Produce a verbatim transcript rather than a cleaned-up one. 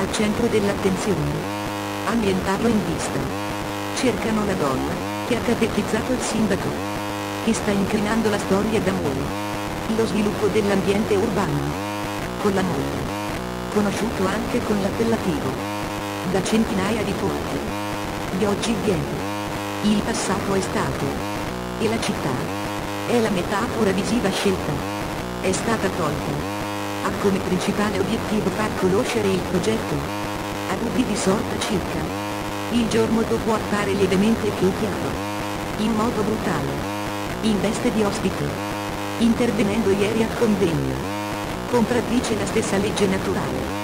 al centro dell'attenzione. Annientarlo in vista. Cercano la donna, che ha catetizzato il sindaco, che sta incrinando la storia d'amore. Lo sviluppo dell'ambiente urbano. Con la moglie. Conosciuto anche con l'appellativo. Da centinaia di fonti. Di oggi viene. Il passato è stato. E la città. È la metafora visiva scelta. È stata tolta. Ha come principale obiettivo far conoscere il progetto. A dubbi di sorta circa. Il giorno dopo appare lievemente più chiaro. In modo brutale. In veste di ospite. Intervenendo ieri al convegno. Contraddice la stessa legge naturale.